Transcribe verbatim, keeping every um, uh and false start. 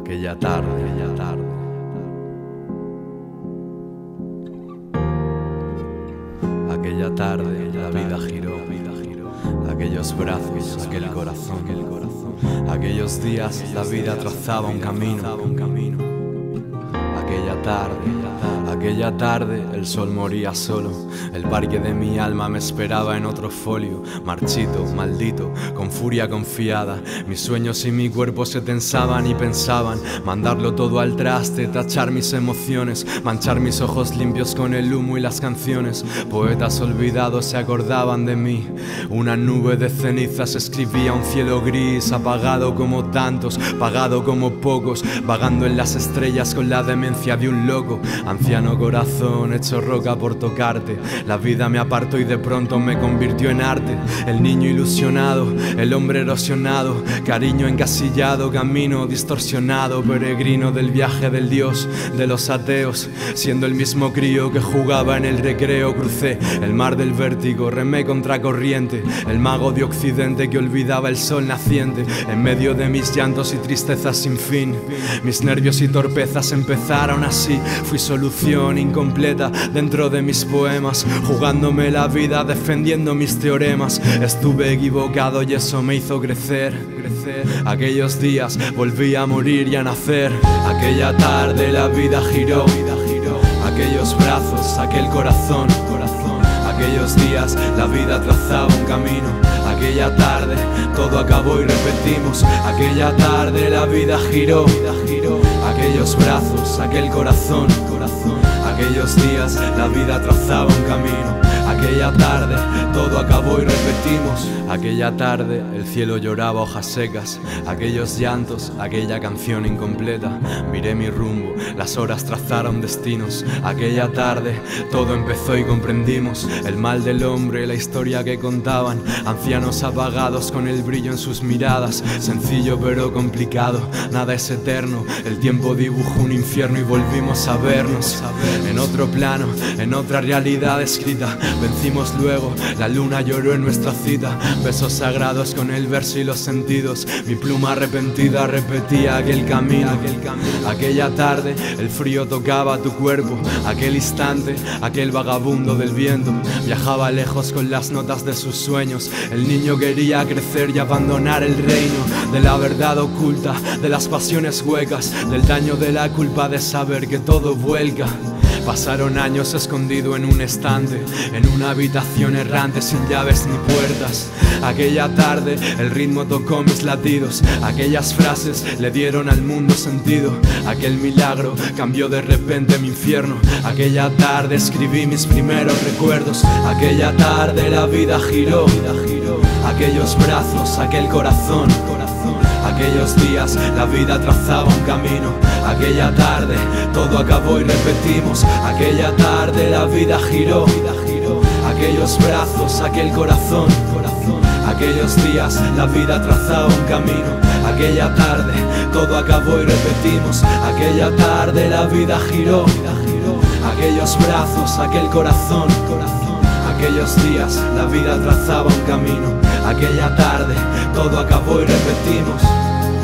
Aquella tarde, aquella tarde. Aquella tarde la vida giró, aquellos brazos, aquel corazón, aquellos días la vida trazaba un camino. Aquella tarde, aquella tarde el sol moría solo. El parque de mi alma me esperaba en otro folio, marchito, maldito, con furia confiada. Mis sueños y mi cuerpo se tensaban y pensaban mandarlo todo al traste, tachar mis emociones, manchar mis ojos limpios con el humo y las canciones. Poetas olvidados se acordaban de mí. Una nube de cenizas escribía un cielo gris, apagado como tantos, pagado como pocos, vagando en las estrellas con la demencia de un loco. Anciano corazón hecho roca por tocarte, la vida me apartó y de pronto me convirtió en arte. El niño ilusionado, el hombre erosionado, cariño encasillado, camino distorsionado, peregrino del viaje del Dios de los ateos. Siendo el mismo crío que jugaba en el recreo, crucé el mar del vértigo, remé contra corriente, el mago de occidente que olvidaba el sol naciente. En medio de mis llantos y tristezas sin fin, mis nervios y torpezas empezaron así. Fui solución incompleta dentro de mis poemas, jugándome la vida, defendiendo mis teoremas. Estuve equivocado y eso me hizo crecer, crecer. Aquellos días volví a morir y a nacer. Aquella tarde la vida giró, aquellos brazos, aquel corazón, corazón. Aquellos días la vida trazaba un camino. Aquella tarde todo acabó y repetimos. Aquella tarde la vida giró, aquellos brazos, aquel corazón, corazón. Aquellos días la vida trazaba un camino. Aquella tarde todo acabó y repetimos. Aquella tarde el cielo lloraba hojas secas, aquellos llantos, aquella canción incompleta. Miré mi rumbo, las horas trazaron destinos. Aquella tarde todo empezó y comprendimos el mal del hombre, la historia que contaban ancianos apagados con el brillo en sus miradas. Sencillo pero complicado, nada es eterno. El tiempo dibujó un infierno y volvimos a vernos en otro plano, en otra realidad escrita. Vencimos luego, la luna lloró en nuestra cita. Besos sagrados con el verso y los sentidos. Mi pluma arrepentida repetía aquel camino. Aquella tarde el frío tocaba tu cuerpo. Aquel instante, aquel vagabundo del viento viajaba lejos con las notas de sus sueños. El niño quería crecer y abandonar el reino de la verdad oculta, de las pasiones huecas, del daño de la culpa de saber que todo vuelca. Pasaron años escondido en un estante, en una habitación errante sin llaves ni puertas. Aquella tarde el ritmo tocó mis latidos, aquellas frases le dieron al mundo sentido. Aquel milagro cambió de repente mi infierno. Aquella tarde escribí mis primeros recuerdos. Aquella tarde la vida giró, aquellos brazos, aquel corazón, corazón. Aquellos días la vida trazaba un camino. Aquella tarde todo acabó y repetimos. Aquella tarde la vida giró, aquellos brazos, aquel corazón, corazón. Aquellos días la vida trazaba un camino. Aquella tarde todo acabó y repetimos. Aquella tarde la vida giró, aquellos brazos, aquel corazón, corazón. Aquellos días la vida trazaba un camino. Aquella tarde todo acabó y repetimos.